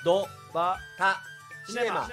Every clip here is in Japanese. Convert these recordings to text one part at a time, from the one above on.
ドバタシネマ。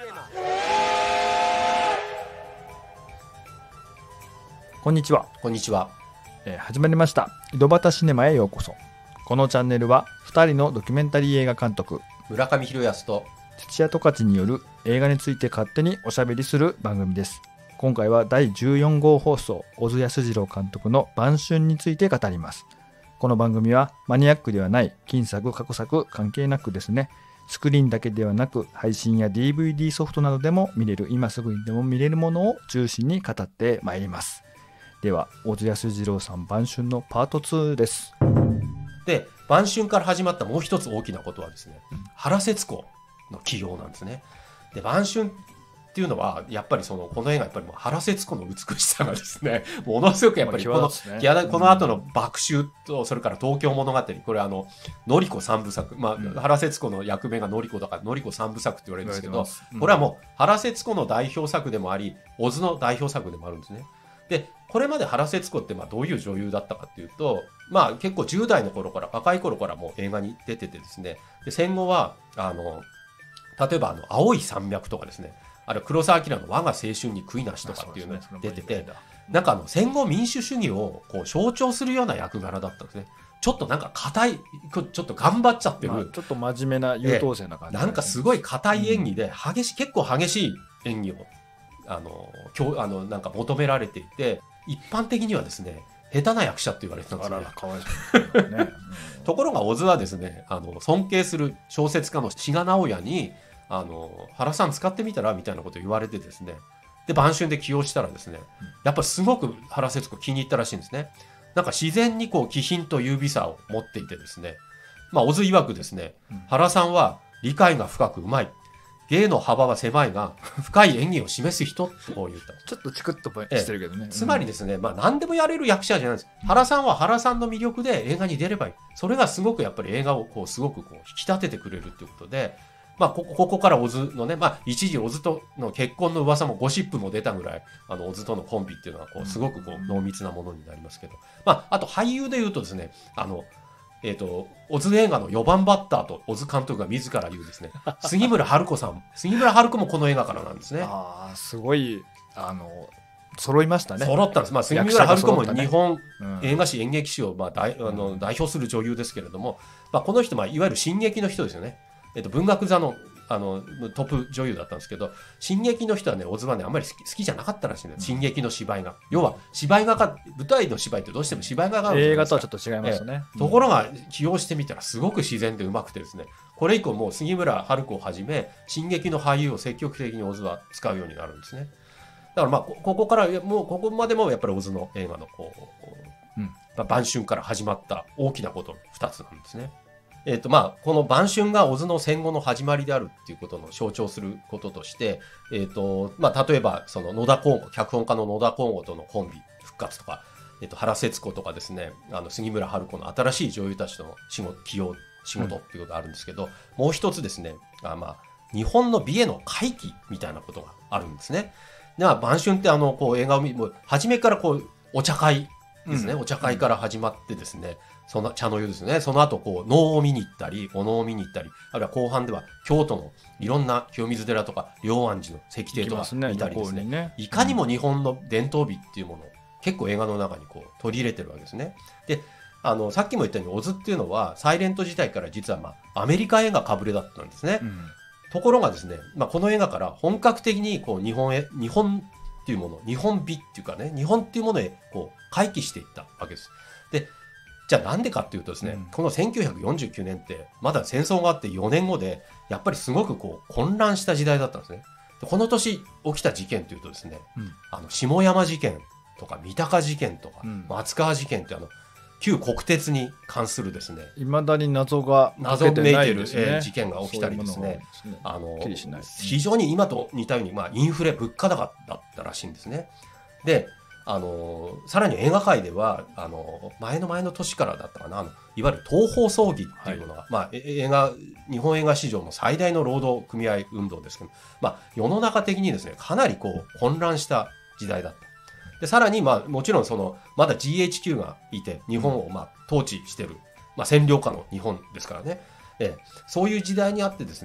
こんにちは。 こんにちは。 始まりました井戸端シネマへようこそ。このチャンネルは2人のドキュメンタリー映画監督村上博康と土屋十勝による映画について勝手におしゃべりする番組です。今回は第14号放送、小津安二郎監督の晩春について語ります。この番組はマニアックではない近作過去作関係なくですね、スクリーンだけではなく配信や DVD ソフトなどでも見れる、今すぐにでも見れるものを中心に語ってまいります。では小津安二郎さん晩春のパート2です。 で、晩春から始まったもう一つ大きなことはですね、原節子の起用なんですね。で、晩春っていうのはやっぱりこの映画やっぱりもう原節子の美しさがですね、ものすごくやっぱりこの後の爆秋と、それから東京物語、これ典子三部作、原節子の役名が典子だから典子三部作って言われるんですけど、これはもう原節子の代表作でもあり、小津の代表作でもあるんですね。で、これまで原節子ってどういう女優だったかっていうと、結構10代の頃から、若い頃からもう映画に出ててですね、で戦後は例えば青い山脈とかですね、あるいは黒澤明の我が青春に悔いなしとかっていうのが出てて、なんか戦後民主主義をこう象徴するような役柄だったんですね。ちょっとなんか硬い、ちょっと頑張っちゃってる、 ちょっと真面目な優等生な感じ、 なんかすごい硬い演技で結構激しい演技をなんか求められていて、一般的にはですね下手な役者って言われてたんですよね。 かわいそうねところが小津はですね、尊敬する小説家の志賀直哉に原さん使ってみたらみたいなことを言われてですね、で晩春で起用したらですね、やっぱりすごく原節子気に入ったらしいんですね。なんか自然にこう気品と優美さを持っていてですね、小津曰くですね、原さんは理解が深くうまい、芸の幅は狭いが深い演技を示す人とこう言った。 ちょっとチクッとしてるけどね、 つまりですね、何でもやれる役者じゃないです。原さんは原さんの魅力で映画に出ればいい。それがすごくやっぱり映画をすごく引き立ててくれるっていうことで、ここから小津のね、一時小津との結婚の噂もゴシップも出たぐらい、小津とのコンビっていうのはすごく濃密なものになりますけど、あと俳優でいうとですね、小津映画の4番バッターと小津監督が自ら言うですね、杉村春子さん。杉村春子もこの映画からなんですね。 すごい揃いましたね。 揃ったんです。杉村春子も日本映画史演劇史を代表する女優ですけれども、この人いわゆる新劇の人ですよね。文学座のトップ女優だったんですけど、新劇の人はね、小津はねあんまり好きじゃなかったらしいんです。新劇の芝居が、要は芝居画家、舞台の芝居ってどうしても芝居画があるじゃないですか。 映画とはちょっと違いますね。 ところが起用してみたらすごく自然でうまくてですね、これ以降もう杉村春子をはじめ新劇の俳優を積極的に小津は使うようになるんですね。だからここからもうここまでもやっぱり小津の映画の晩春から始まった大きなことの2つなんですね。この晩春が小津の戦後の始まりであるっていうことの象徴することとして、例えばその野田光吾、脚本家の野田光吾とのコンビ復活とか、原節子とかですね、杉村春子の新しい女優たちとの仕事っていうことがあるんですけど、もう一つですね、日本の美への回帰みたいなことがあるんですね。で晩春って映画をもう初めからお茶会ですね、お茶会から始まってですね、その茶の湯ですね、その後能を見に行ったりお能を見に行ったり、あるいは後半では京都のいろんな清水寺とか龍安寺の石庭とか見たりですね、いかにも日本の伝統美っていうものを結構映画の中に取り入れてるわけですね。でさっきも言ったように小津っていうのはサイレント時代から実はアメリカ映画かぶれだったんですね。ところがですね、この映画から本格的に日本っていうもの、日本美っていうかね、日本っていうものへ回帰していったわけです。で、じゃあなんでかっていうとですね、この1949年ってまだ戦争があって4年後で、やっぱりすごく混乱した時代だったんですね。でこの年起きた事件というとですね、下山事件とか三鷹事件とか、松川事件って旧国鉄に関するですね、 未だに謎めいてる事件が起きたりですね、非常に今と似たように、インフレ物価高だったらしいんですね。でさらに映画界では前の年からだったかな、いわゆる東宝葬儀っていうものが、日本映画史上の最大の労働組合運動ですけど、世の中的にですねかなり混乱した時代だった。でさらにもちろんまだ GHQ がいて日本を統治してる、占領下の日本ですからね、そういう時代にあってですね、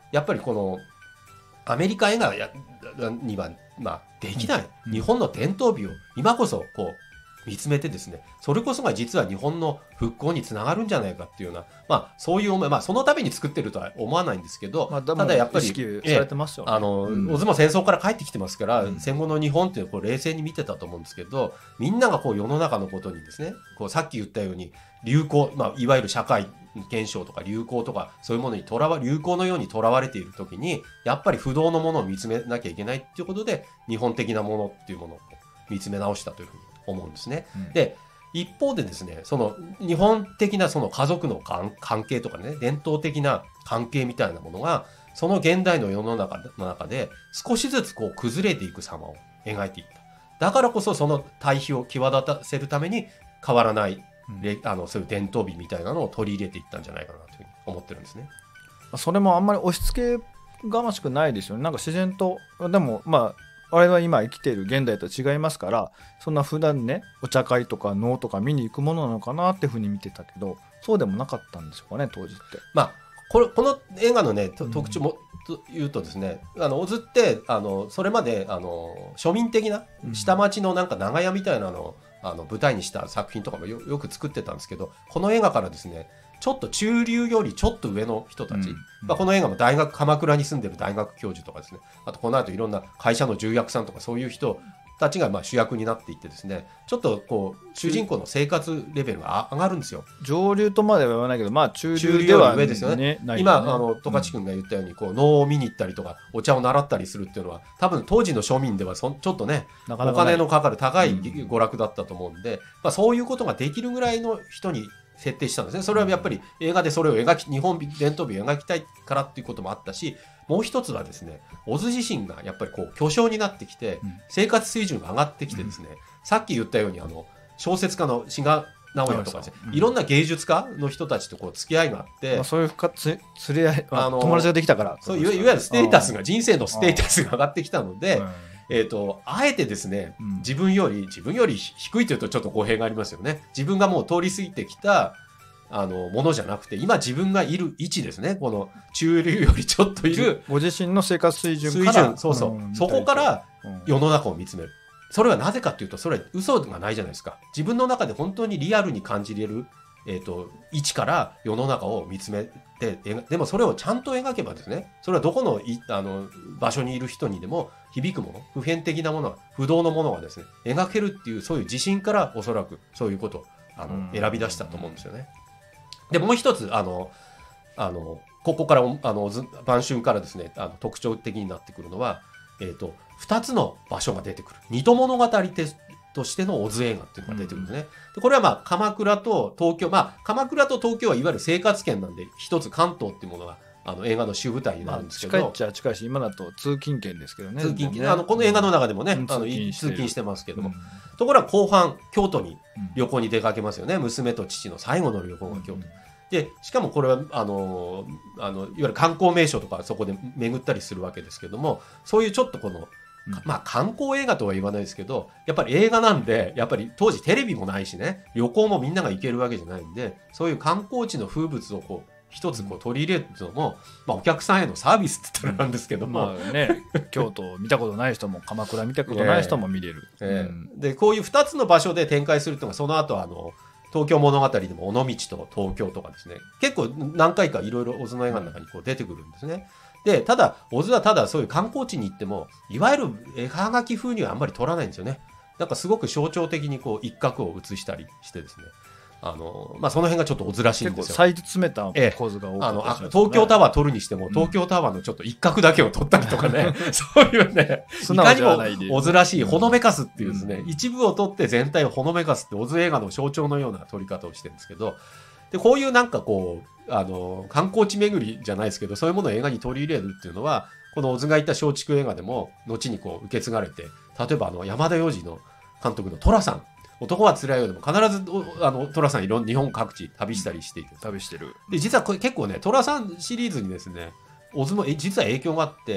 やっぱりこのアメリカ映画には、まあ、できない、日本の伝統美を今こそこう見つめてですね、それこそが実は日本の復興につながるんじゃないかっていうような、まあ、そういう思い、まあ、そのために作ってるとは思わないんですけど、ただやっぱり、 意識されてますよね。 オズも戦争から帰ってきてますから、戦後の日本っていうのをこう冷静に見てたと思うんですけど、みんながこう世の中のことにですね、こうさっき言ったように流行、まあ、いわゆる社会現象とか流行とかそういうものに流行のようにとらわれている時に、やっぱり不動のものを見つめなきゃいけないっていうことで、日本的なものっていうものを見つめ直したというふうに思うんですね。で一方でですね、その日本的なその家族の関係とかね、伝統的な関係みたいなものが、その現代の世の中で少しずつこう崩れていく様を描いていった。だからこそその対比を際立たせるために変わらない、そういう伝統美みたいなのを取り入れていったんじゃないかなというふうに思ってるんですね。 それもあんまり押し付けがましくないですよね。なんか自然と、でもまあ我々は今生きている現代と違いますから、そんな普段ねお茶会とか能とか見に行くものなのかなっていうふうに見てたけど、そうでもなかったんでしょうかね、当時って。 まあこの映画のね特徴もと言うとですね、小津ってそれまで庶民的な下町のなんか長屋みたいなのを舞台にした作品とかもよく作ってたんですけど、この映画からですね、ちょっと中流よりちょっと上の人たち、まあ、この映画も鎌倉に住んでる大学教授とかですね、あとこの後いろんな会社の重役さんとかそういう人たちがまあ主役になっていってですね、ちょっとこう主人公の生活レベルが上がるんですよ。 上流とまでは言わないけど、まあ中流では、 上ですよね。今十勝君が言ったようにこう能を見に行ったりとかお茶を習ったりするっていうのは、多分当時の庶民ではちょっとねお金のかかる高い娯楽だったと思うんで、まあ、そういうことができるぐらいの人に設定したんですね。それはやっぱり映画でそれを日本伝統美を描きたいからっていうこともあったし、もう一つはですね、小津自身がやっぱりこう巨匠になってきて、生活水準が上がってきてですね、さっき言ったように小説家の志賀直哉とかですね、いろんな芸術家の人たちとこう付き合いがあって、 まあ、そういう釣り合い、友達ができたから、 そういわゆるステータスが、人生のステータスが上がってきたので、あえてですね、自分より低いというとちょっと語弊がありますよね。自分がもう通り過ぎてきたものじゃなくて、今自分がいる位置ですね、この中流よりちょっといるご自身の生活水準から、 そこから世の中を見つめる。それはなぜかというと、それは嘘がないじゃないですか。自分の中で本当にリアルに感じれる、位置から世の中を見つめて、でもそれをちゃんと描けばですね、それはどこの場所にいる人にでも響くもの、普遍的なものは、不動のものがですね描けるっていう、そういう自信からおそらくそういうことを選び出したと思うんですよね。でもう一つここから晩春からですね特徴的になってくるのは、2つの場所が出てくる二都物語としての小津映画っていうのが出てくるんですね。でこれはまあ鎌倉と東京、まあ鎌倉と東京はいわゆる生活圏なんで、一つ関東っていうものが映画の主舞台になるんですけど、 近いっちゃ近いし、今だと通勤圏ですけどね。 通勤圏、この映画の中でもね、通勤してますけども、ところが後半京都に旅行に出かけますよね。娘と父の最後の旅行が京都。でしかもこれはいわゆる観光名所とかそこで巡ったりするわけですけども、そういうちょっとこのまあ観光映画とは言わないですけど、やっぱり映画なんで、やっぱり当時テレビもないしね、旅行もみんなが行けるわけじゃないんで、そういう観光地の風物をこう一つこう取り入れるのも、まあ、お客さんへのサービスって言ったらなんですけども、 まあね、京都を見たことない人も鎌倉見たことない人も見れる、 でこういう2つの場所で展開するっていうのが、その後東京物語でも尾道と東京とかですね、結構何回かいろいろ小津の映画の中にこう出てくるんですね。でただ小津はただそういう観光地に行っても、いわゆる絵はがき風にはあんまり撮らないんですよね。なんかすごく象徴的にこう一角を写したりしてですね、まあ、その辺がちょっとおずらしいんですよ。 結構サイズ詰めた構図が多かったですね。 東京タワー撮るにしても、東京タワーのちょっと一角だけを撮ったりとかね、そういうね、いかにもおずらしいほのめかすっていうですね、一部を撮って全体をほのめかすって、小津映画の象徴のような撮り方をしてるんですけど、でこういうなんかこう観光地巡りじゃないですけど、そういうものを映画に取り入れるっていうのは、この小津が言った松竹映画でも後にこう受け継がれて、例えば山田洋次の監督の寅さん、男はつらいよでも必ず寅さん日本各地旅したりしていて、 旅してる。 で実はこれ結構ね、寅さんシリーズにですね、小津も実は影響があって、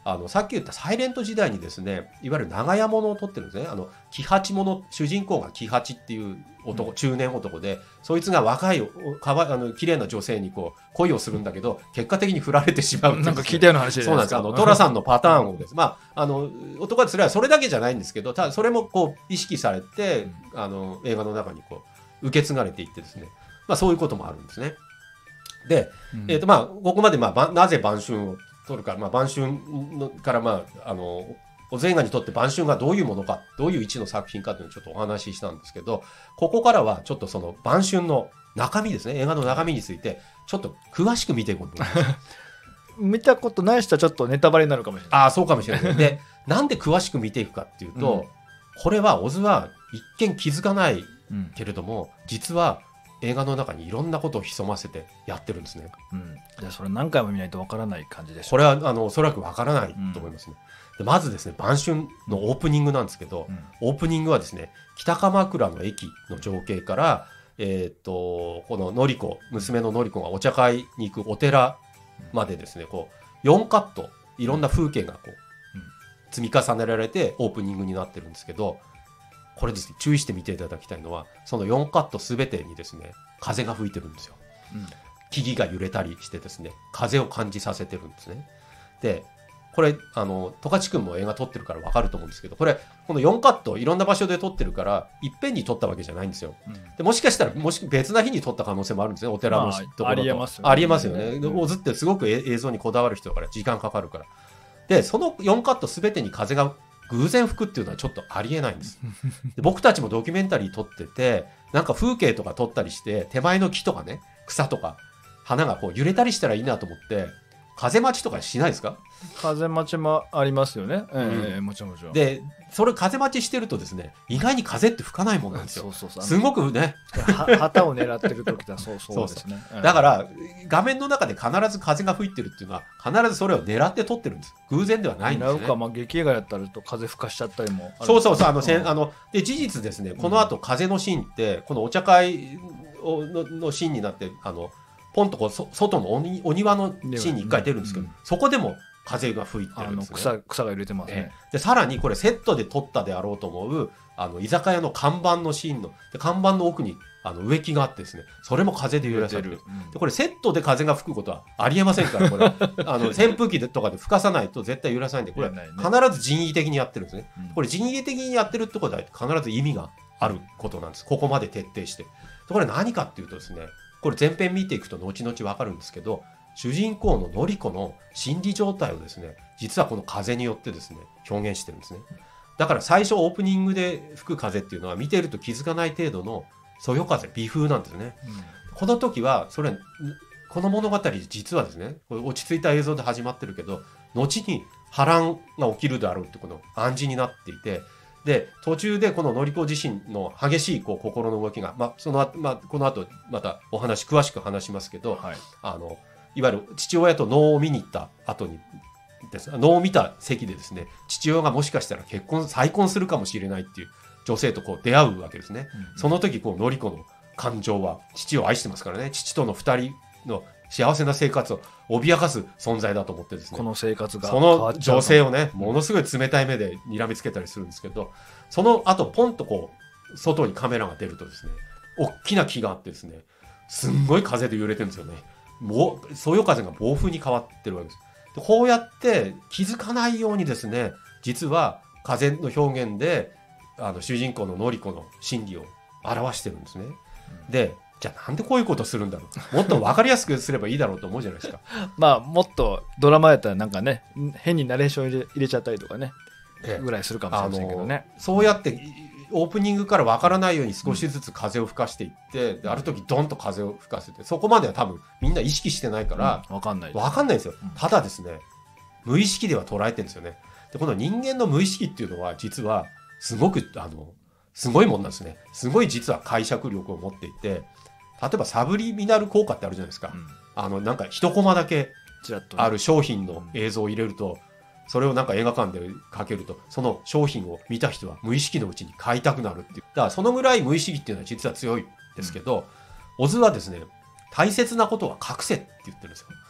さっき言ったサイレント時代にですね、いわゆる長屋物を撮ってるんですね。喜八者、主人公が喜八っていう男、中年男で、そいつが若い、綺麗な女性にこう、恋をするんだけど、結果的に振られてしまうっていうなんか聞いたような話じゃそうなですか。 ないんです。寅さんのパターンをです。まあ、男はそれはそれだけじゃないんですけど、ただそれもこう、意識されて、映画の中にこう、受け継がれていってですね、まあ、そういうこともあるんですね。で、まあ、ここまで、まあ、なぜ晩春を撮るか、まあ、晩春のから、まあ、小津映画にとって晩春がどういうものか、どういう位置の作品かというのをちょっとお話ししたんですけど、ここからはちょっとその晩春の中身ですね、映画の中身について、ちょっと詳しく見ていこうと思います。 見たことない人はちょっとネタバレになるかもしれない。 ああ、そうかもしれない。で、なんで詳しく見ていくかっていうと、これは小津は一見気づかないけれども、実は映画の中にいろんなことを潜ませてやってるんですね。 じゃあそれ何回も見ないとわからない感じでしょう。 これはおそらくわからないと思いますね。でまずですね、晩春のオープニングなんですけど、オープニングはですね、北鎌倉の駅の情景から、この典子、娘の典子がお茶会に行くお寺までですね、こう4カット、いろんな風景がこう積み重ねられてオープニングになってるんですけど、これですね、注意して見ていただきたいのは、その4カットすべてにですね、風が吹いてるんですよ。木々が揺れたりしてですね、風を感じさせてるんですね。で、これ十勝くんも映画撮ってるから分かると思うんですけど、この4カットいろんな場所で撮ってるからいっぺんに撮ったわけじゃないんですよ。でもしかしたら別な日に撮った可能性もあるんですね、お寺のところと。 ありえますよね。 ありえますよね。小津ってすごく映像にこだわる人だから時間かかるから。でその4カットすべてに風が偶然吹くっていうのはちょっとありえないんです。で僕たちもドキュメンタリー撮ってて、なんか風景とか撮ったりして、手前の木とかね、草とか花がこう揺れたりしたらいいなと思って、風待ちとかしないですか？ 風待ちもありますよね。もちろんもちろん。 で、それ風待ちしてるとですね、意外に風って吹かないもんなんですよ。すごくね。 旗を狙ってる時だそうですね。 だから画面の中で必ず風が吹いてるっていうのは必ずそれを狙って撮ってるんです。偶然ではないんですね。 狙うか、まあ劇映画やったらと風吹かしちゃったりもある。 そうで事実ですね。この後風のシーンってこのお茶会のシーンになってポンとこう外のお庭のシーンに一回出るんですけど、そこでも風が吹いてるんですね。 草が揺れてますね。 でさらにこれセットで撮ったであろうと思う居酒屋の看板のシーンの看板の奥に植木があってですね、それも風で揺らされてる。でこれセットで風が吹くことはありえませんから、これ扇風機とかで吹かさないと絶対揺らさないんで、これ必ず人為的にやってるんですね。これ人為的にやってるってことは必ず意味があることなんです。ここまで徹底して。これ何かっていうとですね、これ前編見ていくと後々わかるんですけど、主人公の典子の心理状態をですね、実はこの風によってですね、表現してるんですね。だから最初オープニングで吹く風っていうのは見てると気づかない程度のそよ風、微風なんですね。この時はこの物語実はですね、これ落ち着いた映像で始まってるけど、後に波乱が起きるであろうってこの暗示になっていて、で途中でこの典子自身の激しいこう心の動きが、この後また詳しく話しますけど、いわゆる父親と能を見に行った後にですね、能を見た席でですね、父親がもしかしたら再婚するかもしれないっていう女性とこう出会うわけですね。その時こう典子の感情は父を愛してますからね、父との二人の幸せな生活を脅かす存在だと思ってですね、 この生活がその女性をね、ものすごい冷たい目で睨みつけたりするんですけど、その後ポンとこう外にカメラが出るとですね、大きな木があってですね、すんごい風で揺れてるんですよね。もうそよ風が暴風に変わってるわけです。でこうやって気づかないようにですね、実は風の表現で主人公の典子の心理を表してるんですね。でじゃあなんでこういうことするんだろう、もっと分かりやすくすればいいだろうと思うじゃないですか。 まあもっとドラマやったらなんかね、変にナレーション入れちゃったりとかね、ぐらいするかもしれませんけどね。 そうやってオープニングから分からないように少しずつ風を吹かしていって、である時ドンと風を吹かせて、そこまでは多分みんな意識してないから、 分かんないんですよ。ただですね、無意識では捉えてるんですよね。でこの人間の無意識っていうのは実はすごくすごいもんなんですね。すごい実は解釈力を持っていて、例えばサブリミナル効果ってあるじゃないですか。なんか一コマだけある商品の映像を入れると、それをなんか映画館でかけると、その商品を見た人は無意識のうちに買いたくなるっていう。だからそのぐらい無意識っていうのは実は強いですけど、小津はですね、大切なことは隠せって言ってるんですよ。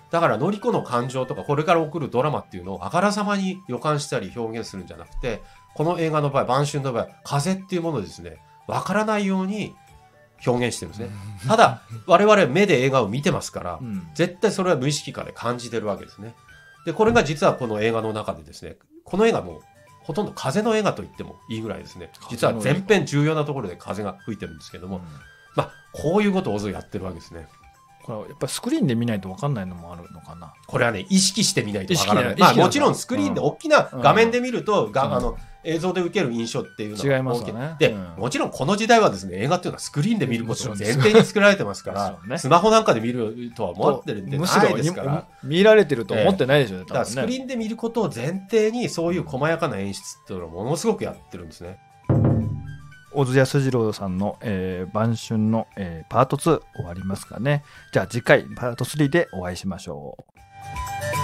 だから典子の感情とかこれから起こるドラマっていうのをあからさまに予感したり表現するんじゃなくて、この映画の場合、晩春の場合、風っていうものをですね、わからないように表現してるんですね。ただ我々目で映画を見てますから、絶対それは無意識化で感じてるわけですね。でこれが実はこの映画の中でですね、この映画もほとんど風の映画と言ってもいいぐらいですね。実は全編重要なところで風が吹いてるんですけども、まあこういうことをオズやってるわけですね。 これやっぱりスクリーンで見ないと分かんないのもあるのかな。 これはね、意識してみないと分からない。まあもちろんスクリーンで大きな画面で見ると、映像で受ける印象っていうのは違いますよね。 で、もちろんこの時代はですね、映画っていうのはスクリーンで見ることを前提に作られてますからスマホなんかで見るとは思ってるんでないですから、 見られてると思ってないでしょうね。 だからスクリーンで見ることを前提にそういう細やかな演出っていうのをものすごくやってるんですね。 小津安二郎さんの、晩春の、パート2終わりますかね。じゃあ次回パート3でお会いしましょう。